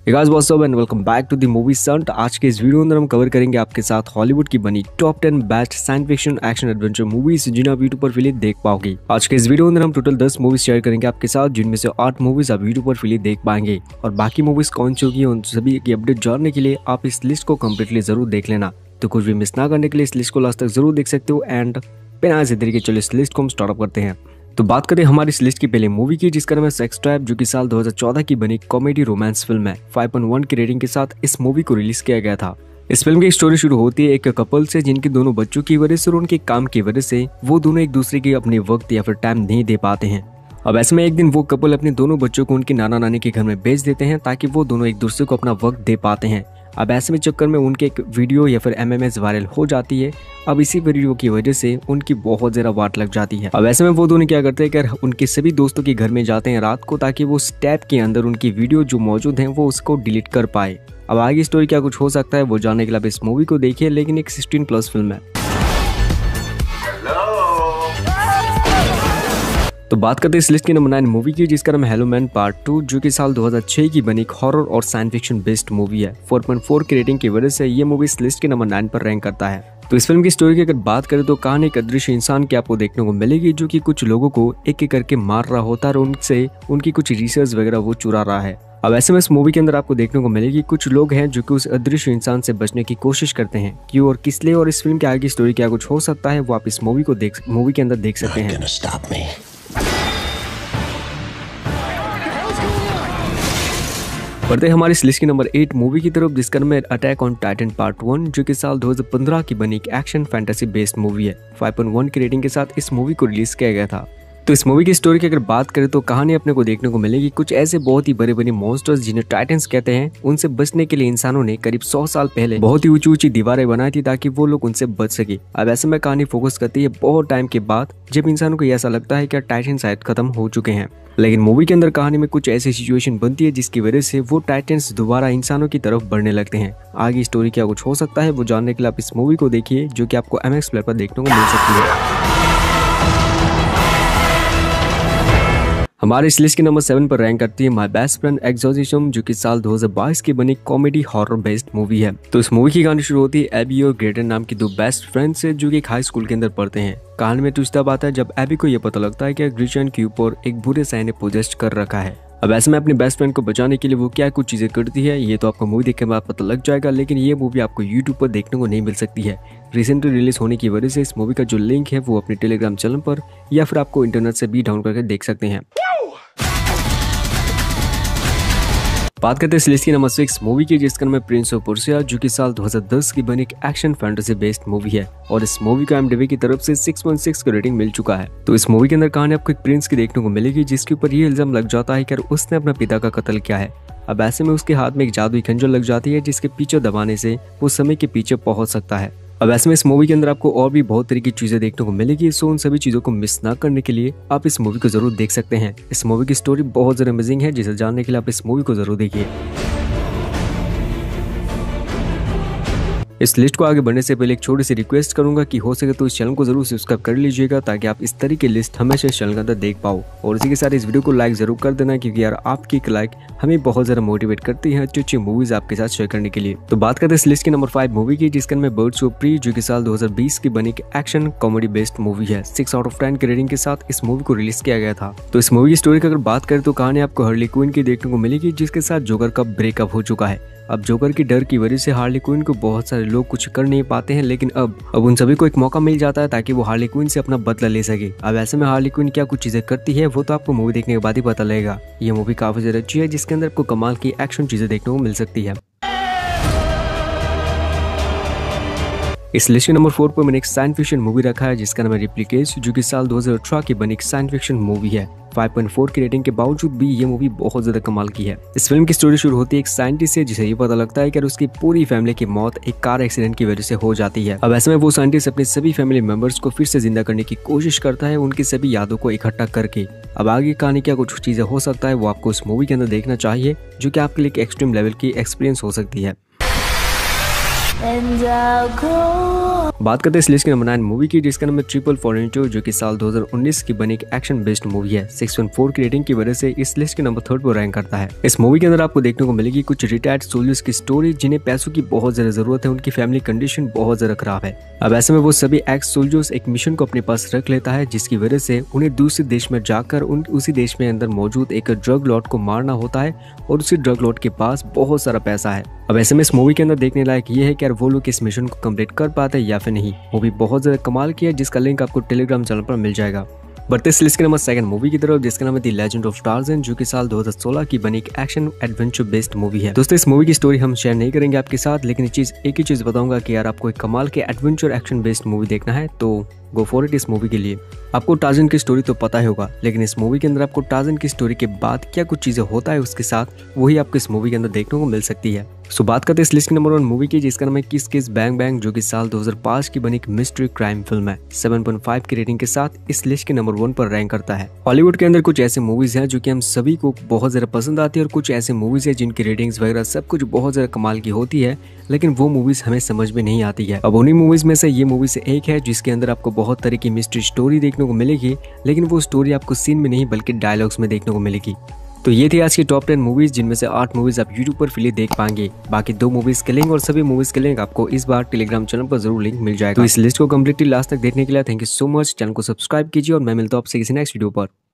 Guys what's up and welcome back to the movie संट। आज के इस वीडियो में हम कवर करेंगे आपके साथ हॉलीवुड की बनी top 10 best science fiction action adventure movies जिन्हें आप यूट्यूब पर फ्री देख पाओगे। आज के इस वीडियो में हम टोटल 10 मूवीज शेयर करेंगे आपके साथ, जिनमें से 8 मूवीज आप यूट्यूब पर फ्री देख पाएंगे और बाकी मूवीज कौन सी होगी उन सभी की अपडेट जानने के लिए आप इस लिस्ट को कम्प्लीटली जरूर देख लेना। तो कुछ भी मिस ना करने के लिए इस लिस्ट को लास्ट तक जरूर देख सकते हो। एंड बिना ऐसे तरीके चलो इस लिस्ट को हम स्टार्ट अप करते हैं। तो बात करें हमारी इस लिस्ट की पहले मूवी की, जिसका नाम है सेक्स ट्रैप, जो कि साल 2014 की बनी कॉमेडी रोमांस फिल्म है। 5.1 की रेटिंग के साथ इस मूवी को रिलीज किया गया था। इस फिल्म की स्टोरी शुरू होती है एक कपल से, जिनके दोनों बच्चों की वजह से और उनके काम की वजह से वो दोनों एक दूसरे के अपने वक्त या फिर टाइम नहीं दे पाते हैं। अब ऐसे में एक दिन वो कपल अपने दोनों बच्चों को उनके नाना नानी के घर में भेज देते हैं ताकि वो दोनों एक दूसरे को अपना वक्त दे पाते हैं। अब ऐसे में चक्कर में उनके एक वीडियो या फिर एमएमएस वायरल हो जाती है। अब इसी वीडियो की वजह से उनकी बहुत ज़्यादा वाट लग जाती है। अब ऐसे में वो दोनों क्या करते हैं कि उनके सभी दोस्तों के घर में जाते हैं रात को, ताकि वो स्टेप के अंदर उनकी वीडियो जो मौजूद है वो उसको डिलीट कर पाए। अब आगे स्टोरी क्या कुछ हो सकता है वो जानने के लिए आप इस मूवी को देखिए, लेकिन एक 16+ फिल्म है। तो बात करते हैं इस लिस्ट की नंबर 9 मूवी की, जिसका नाम है हेलो मैन पार्ट 2, जो कि साल 2006 की बनी एक हॉरर और साइंस फिक्शन बेस्ड मूवी है। 4.4 की रेटिंग की वजह से ये मूवी इस लिस्ट के नंबर 9 पर रैंक करता है। तो इस फिल्म की स्टोरी की अगर बात करें तो कहानी एक अदृश्य इंसान की आपको देखने को मिलेगी, जो कि कुछ लोगों को एक एक करके मार रहा होता है और उनसे उनकी कुछ रिसर्च वगैरह वो चुरा रहा है। अब ऐसे में इस मूवी के अंदर आपको देखने को मिलेगी कुछ लोग हैं जो कि उस अदृश्य इंसान से बचने की कोशिश करते हैं। क्यों और किस लिए और इस फिल्म की आगे स्टोरी क्या कुछ हो सकता है वो आप इस मूवी के अंदर देख सकते हैं। बढ़ते हमारी इस लिस्ट की नंबर 8 मूवी की तरफ, जिसका नाम है अटैक ऑन टाइटन पार्ट 1, जो कि साल 2015 की बनी एक एक्शन फैंटेसी बेस्ड मूवी है। 5.1 की रेटिंग के साथ इस मूवी को रिलीज किया गया था। तो इस मूवी की स्टोरी की अगर बात करें तो कहानी अपने को देखने को मिलेगी कुछ ऐसे बहुत ही बड़े बड़े मॉन्स्टर्स जिन्हें टाइटन्स कहते हैं, उनसे बचने के लिए इंसानों ने करीब 100 साल पहले बहुत ही ऊंची ऊंची दीवारें बनाई थी ताकि वो लोग उनसे बच सके। अब ऐसे में कहानी फोकस करती है बहुत टाइम के बाद, जब इंसानों को ऐसा लगता है कि टाइटन शायद खत्म हो चुके हैं। लेकिन मूवी के अंदर कहानी में कुछ ऐसी सिचुएशन बनती है जिसकी वजह से वो टाइटन्स दोबारा इंसानों की तरफ बढ़ने लगते हैं। आगे स्टोरी क्या कुछ हो सकता है वो जानने के लिए आप इस मूवी को देखिए, जो कि आपको MX प्लेयर पर देखने को मिल सकती है। हमारे इस लिस्ट के नंबर 7 पर रैंक करती है माय बेस्ट फ्रेंड एक्सोर्सिज्म, जो कि साल 2022 की बनी कॉमेडी हॉरर बेस्ड मूवी है। तो इस मूवी की कहानी शुरू होती है एबी और ग्रेटन नाम की दो बेस्ट फ्रेंड्स से, जो कि एक हाई स्कूल के अंदर पढ़ते हैं। कहानी में ट्विस्ट तब आता है जब एबी को यह पता लगता है कि ग्रेटन के ऊपर एक बुरे साय ने पोजेस्ट कर रखा है। अब ऐसे में अपने बेस्ट फ्रेंड को बचाने के लिए वो क्या कुछ चीजें करती है ये तो आपको मूवी देखने के बाद पता लग जाएगा, लेकिन ये मूवी आपको यूट्यूब पर देखने को नहीं मिल सकती है। रिसेंटली रिलीज होने की वजह से इस मूवी का जो लिंक है वो अपने टेलीग्राम चैनल पर या फिर आपको इंटरनेट से भी डाउनलोड करके देख सकते हैं। बात करते हैं इस लिस्ट की नंबर 6 मूवी की, जिसका नाम है प्रिंस ऑफ पर्सिया, जो कि साल 2010 की बनी एक एक्शन फैंटेसी बेस्ड मूवी है और इस मूवी को IMDb की तरफ से 6.6 का रेटिंग मिल चुका है। तो इस मूवी के अंदर कहानी आपको एक प्रिंस की देखने को मिलेगी, जिसके ऊपर ये इल्जाम लग जाता है कि उसने अपने पिता का कत्ल किया है। अब ऐसे में उसके हाथ में एक जादुई खंजर लग जाती है, जिसके पीछे दबाने से वो समय के पीछे पहुंच सकता है। अब ऐसे में इस मूवी के अंदर आपको और भी बहुत तरह की चीजें देखने को मिलेगी, सो उन सभी चीजों को मिस ना करने के लिए आप इस मूवी को जरूर देख सकते हैं। इस मूवी की स्टोरी बहुत ज्यादा अमेजिंग है, जिसे जानने के लिए आप इस मूवी को जरूर देखिए। इस लिस्ट को आगे बढ़ने से पहले एक छोटी सी रिक्वेस्ट करूंगा कि हो सके तो इस चैनल को जरूर सब्सक्राइब कर लीजिएगा, ताकि आप इस तरह की लिस्ट हमेशा इस चैनल के अंदर देख पाओ। और इसी के साथ इस वीडियो को लाइक जरूर कर देना, क्योंकि यार आपकी एक लाइक हमें बहुत ज्यादा मोटिवेट करती है अच्छी अच्छी मूवीज आपके साथ शेयर करने के लिए। तो बात करते हैं इस लिस्ट की नंबर 5 मूवी की, जिसका नाम है बर्ड्स ऑफ प्री, जो कि साल 2020 की बनी एक एक्शन कॉमेडी बेस्ड मूवी है। 6 आउट ऑफ 10 की रेटिंग के साथ इस मूवी को रिलीज किया गया था। तो इस मूवी की स्टोरी की अगर बात करें तो कहानी आपको हार्ली क्विन की देखने को मिलेगी, जिसके साथ जोकर का ब्रेकअप हो चुका है। अब जोकर की डर की वजह से हार्ली क्विन को बहुत सारे लोग कुछ कर नहीं पाते हैं, लेकिन अब उन सभी को एक मौका मिल जाता है ताकि वो हार्ली क्विन से अपना बदला ले सके। अब ऐसे में हार्ली क्विन क्या कुछ चीजें करती है वो तो आपको मूवी देखने के बाद ही पता लगेगा। ये मूवी काफी ज्यादा अच्छी है, जिसके अंदर आपको कमाल की एक्शन चीजें देखने को मिल सकती है। इस लिस्ट के नंबर 4 पर मैंने एक साइंस फिक्शन मूवी रखा है, जिसका नाम है रिप्लिकेट्स, जो कि साल 2018 की बनी एक साइंस फिक्शन मूवी है। 5.4 की रेटिंग के बावजूद भी ये मूवी बहुत ज्यादा कमाल की है। इस फिल्म की स्टोरी शुरू होती है एक साइंटिस्ट से, जिसे ये पता लगता है कि उसकी पूरी फैमिली की मौत एक कार एक्सीडेंट की वजह से हो जाती है। अब ऐसे में वो साइंटिस्ट अपने सभी फैमिली मेंबर्स को फिर से जिंदा करने की कोशिश करता है, उनकी सभी यादों को इकट्ठा करके। अब आगे कहानी क्या कुछ चीजें हो सकता है वो आपको इस मूवी के अंदर देखना चाहिए, जो कि आपके लिए एक एक्सट्रीम लेवल की एक्सपीरियंस हो सकती है। and I'll grow. बात करते हैं इस लिस्ट के नंबर 9 मूवी की, जिसका नाम है ट्रिपल फोरेंटो, जो कि साल 2019 की बनी एक एक्शन बेस्ड मूवी है। 6.4 की रेटिंग की वजह से इस लिस्ट के नंबर 3 पर रैंक करता है। इस मूवी के अंदर आपको देखने को मिलेगी कुछ रिटायर्ड सोल्जर्स की स्टोरी, जिन्हें पैसों की बहुत ज्यादा जरूरत है, उनकी फैमिली कंडीशन बहुत ज्यादा खराब है। अब ऐसे में वो सभी एक्स सोल्जर्स एक मिशन को अपने पास रख लेता है, जिसकी वजह से उन्हें दूसरे देश में जाकर उसी देश में अंदर मौजूद एक ड्रग लॉर्ड को मारना होता है, और उसी ड्रग लॉर्ड के पास बहुत सारा पैसा है। अब ऐसे में इस मूवी के अंदर देखने लायक ये है कि यार वो लोग इस मिशन को कंप्लीट कर पाते हैं या फिर नहीं। मूवी बहुत ज्यादा कमाल की है, जिसका लिंक आपको टेलीग्राम चैनल पर मिल जाएगा। बढ़ते इस लिस्ट के नंबर 2 मूवी की तरफ, जिसका नाम है द लेजेंड ऑफ टार्ज़न, जो कि साल 2016 की बनी एक एक्शन एडवेंचर बेस्ड मूवी है। दोस्तों इस मूवी की स्टोरी हम शेयर नहीं करेंगे आपके साथ, लेकिन एक ही चीज बताऊंगा कि यार आपको एक कमाल के एडवेंचर एक्शन बेस्ड मूवी देखना है तो गो फॉर इट। इस मूवी के लिए आपको टार्ज़न की स्टोरी तो पता ही होगा, लेकिन इस मूवी के अंदर आपको टार्ज़न की स्टोरी के बाद क्या कुछ चीजें होता है उसके साथ, वही आपको इस मूवी के अंदर देखने को मिल सकती है। सो बात करते हैं इस लिस्ट के नंबर 1 मूवी की, जिसका नाम है किस किस बैंग बैंग, जो कि साल 2005 की बनी एक मिस्ट्री क्राइम फिल्म है। 7.5 की रेटिंग के साथ इस लिस्ट के नंबर 1 पर रैंक करता है। हॉलीवुड के अंदर कुछ ऐसे मूवीज हैं जो कि हम सभी को बहुत ज्यादा पसंद आती है, और कुछ ऐसे मूवीज है जिनकी रेटिंग्स वगैरह सब कुछ बहुत ज्यादा कमाल की होती है, लेकिन वो मूवीज हमें समझ में नहीं आती है। अब उन्हीं मूवीज में से ये मूवी से एक है जिसके अंदर आपको बहुत तरह की मिस्ट्री स्टोरी देखने को मिलेगी, लेकिन वो स्टोरी आपको सीन में नहीं बल्कि डायलॉग्स में देखने को मिलेगी। तो ये थी आज की टॉप 10 मूवीज, जिनमें से 8 मूवीज आप यूट्यूब पर फ्री देख पाएंगे। बाकी 2 मूवीज के लिंक और सभी मूवीज के लिंक आपको इस बार टेलीग्राम चैनल पर जरूर लिंक मिल जाएगा। तो इस लिस्ट को कम्प्लीटली लास्ट तक देखने के लिए thank you so much. Channel को सब्सक्राइब कीजिए और मैं मिलता हूं आपसे किसी नेक्स्ट वीडियो पर।